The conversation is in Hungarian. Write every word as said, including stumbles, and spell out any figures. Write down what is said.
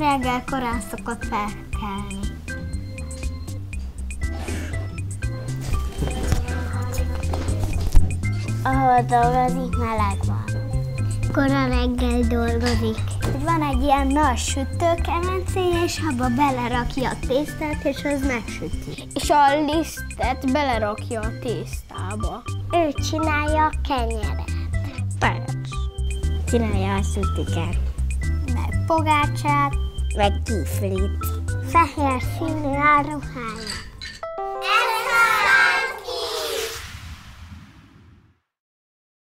reggel korán szokott felkelni. Ahol dolgozik, meleg van. Kora reggel dolgozik. Van egy ilyen nagy sütőkemencéje, és abba belerakja a tésztát, és az megsüti. És a lisztet belerakja a tésztába. Ő csinálja a kenyeret. Persze. Csinálja a sütiket. Meg pogácsát. Meg kiflit. Fehér színű a ruhája.